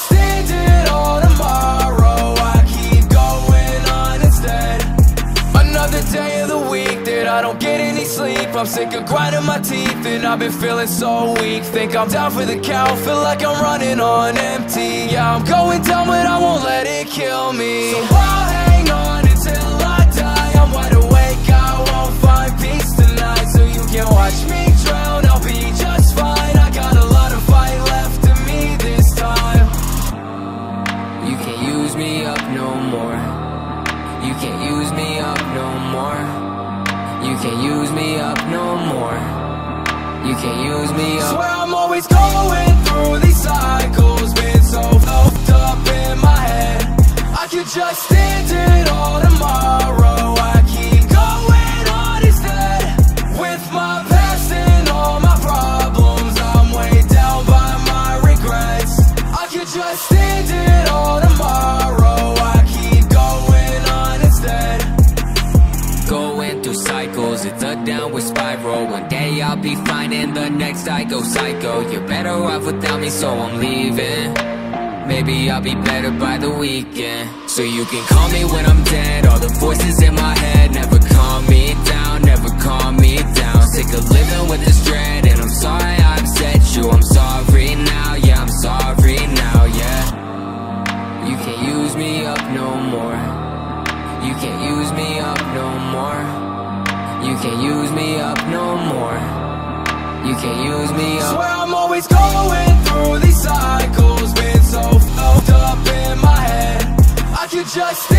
just end it all tomorrow. I keep going on instead. Another day of the week that I don't get any sleep. I'm sick of grinding my teeth and I've been feeling so weak. Think I'm down for the count, feel like I'm running on empty. Yeah, I'm going down but I won't let it kill me. So I'll hang on until I die. I'm wide awake, I won't find peace tonight. So you can watch me drown, I'll be just fine. I got a lot of fight left in me this time. You can't use me up no more. You can't use me up no more. You can't use me up no more. You can't use me up. Swear I'm always going through these cycles. Been so fucked up in my head. I could just end it all tomorrow. I keep going on instead. With my past and all my problems, I'm weighed down by my regrets. I could just end it all tomorrow. I keep going on instead. Going through cycles, it's a downward spiral. One day I'll be fine and the next I go psycho. You're better off without me, so I'm leaving. Maybe I'll be better by the weekend. So you can call me when I'm dead. All the voices in my head never calm me down, never calm me down. Sick of living with this dread, and I'm sorry I upset you. I'm sorry now, yeah, I'm sorry now, yeah. You can't use me up no more. You can't use me up no more. You can't use me up no more. You can't use me up. Swear I'm always going through these cycles. Been so fucked up in my head. I could just